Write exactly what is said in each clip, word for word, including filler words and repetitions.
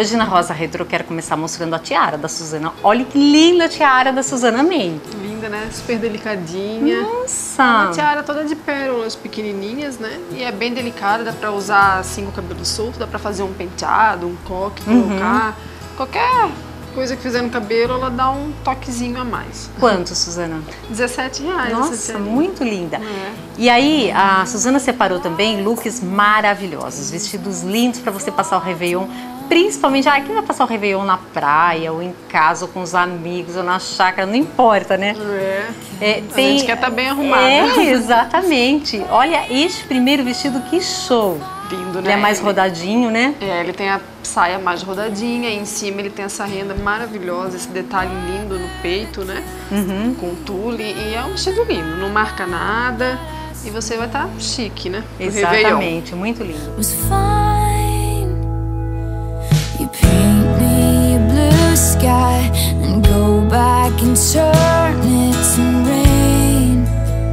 hoje na Rosa Retro eu quero começar mostrando a tiara da Suzana. Olha que linda a tiara da Suzana, amei. Linda, né? Super delicadinha. Nossa! Uma tiara toda de pérolas pequenininhas, né? E é bem delicada, dá pra usar assim com o cabelo solto, dá pra fazer um penteado, um coque, colocar. Uhum. Qualquer coisa que fizer no cabelo, ela dá um toquezinho a mais. Quanto, Suzana? dezessete reais. Nossa, muito linda. É. E aí, a Suzana separou também looks maravilhosos, vestidos lindos para você passar o Réveillon. Principalmente, ah, quem vai passar o Réveillon na praia, ou em casa, ou com os amigos, ou na chácara, não importa, né? É, é a tem... gente quer estar bem arrumada. É, exatamente. Olha, este primeiro vestido, que show! Lindo, né? Ele é mais ele, rodadinho, né? É, ele tem a saia mais rodadinha, e em cima ele tem essa renda maravilhosa, esse detalhe lindo no peito, né? Uhum. Com tule, e é um vestido lindo, não marca nada, e você vai estar chique, né? Pro exatamente, Réveillon. muito lindo. You paint me a blue sky and go back and turn it to rain.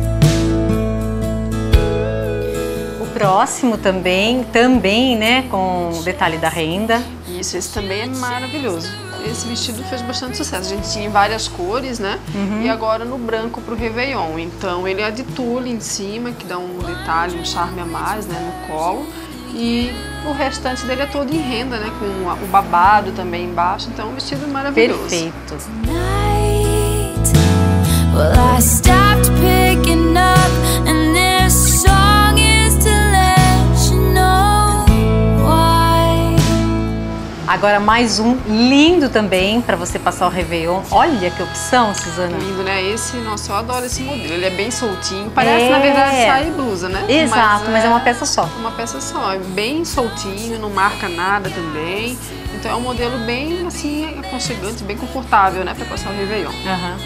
O próximo também, também, né, com o detalhe da renda. Isso, esse também é maravilhoso. Esse vestido fez bastante sucesso. A gente tinha em várias cores, né? Uhum. E agora no branco pro Réveillon. Então ele é de tule em cima, que dá um detalhe, um charme a mais, né, no colo. E o restante dele é todo em renda, né? Com o babado também embaixo. Então, um vestido maravilhoso. Perfeito. Agora mais um lindo também para você passar o Réveillon. Olha que opção, Suzana. Lindo, né? Esse, nossa, eu adoro esse modelo. Ele é bem soltinho. Parece, é. na verdade, saia e blusa, né? Exato, mas, mas é, é uma peça só. Uma peça só. É bem soltinho, não marca nada também. Então é um modelo bem, assim, aconchegante, bem confortável, né? Para passar o Réveillon. Uhum.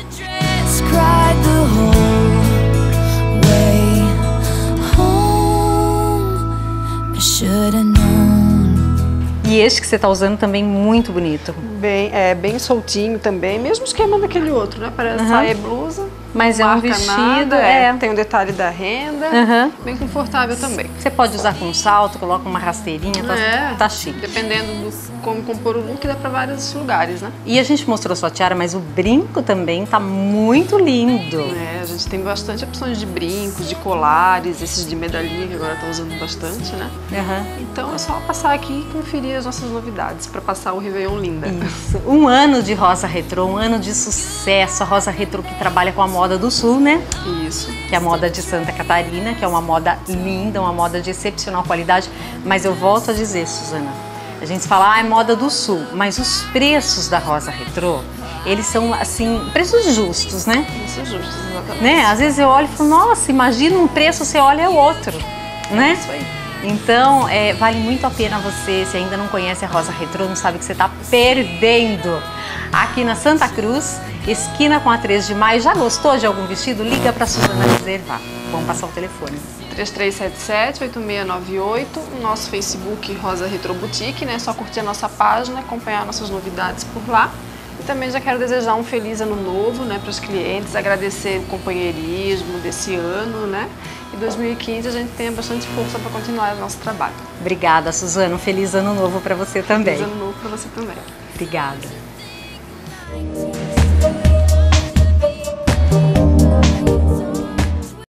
E este que você está usando também muito bonito. Bem, é bem soltinho também, mesmo esquema daquele outro, né? Parece uhum. saia e blusa. Mas é um vestido, nada, é. é. Tem o detalhe da renda, uhum. bem confortável também. Você pode usar com salto, coloca uma rasteirinha, tá, é, tá chique. Dependendo do como compor o look, dá para vários lugares, né? E a gente mostrou sua tiara, mas o brinco também tá muito lindo. É, a gente tem bastante opções de brincos, de colares, esses de medalhinha que agora tá usando bastante, né? Uhum. Então é só passar aqui e conferir as nossas novidades para passar o Réveillon linda. Isso. Um ano de Rosa Retro, um ano de sucesso. A Rosa Retro que trabalha com a moda do Sul, né? Isso. Que é a moda de Santa Catarina, que é uma moda linda, uma moda de excepcional qualidade. Mas eu volto a dizer, Suzana, a gente fala, ah, é moda do Sul, mas os preços da Rosa Retro, eles são, assim, preços justos, né? Preços justos, exatamente. Né? Às vezes eu olho e falo, nossa, imagina um preço, você olha é outro, né? Isso aí. Então, é, vale muito a pena você, se ainda não conhece a Rosa Retro, não sabe que você está perdendo. Aqui na Santa Cruz, esquina com a três de maio. Já gostou de algum vestido? Liga para a Suzana reservar. Vamos passar o telefone. três três sete sete, oito seis nove oito, o nosso Facebook Rosa Retro Boutique, né? É só curtir a nossa página, acompanhar nossas novidades por lá. E também já quero desejar um feliz ano novo, né, para os clientes, agradecer o companheirismo desse ano, né? E dois mil e quinze a gente tenha bastante força para continuar o nosso trabalho. Obrigada, Suzana. Um feliz ano novo para você também. Feliz ano novo para você também. Obrigada.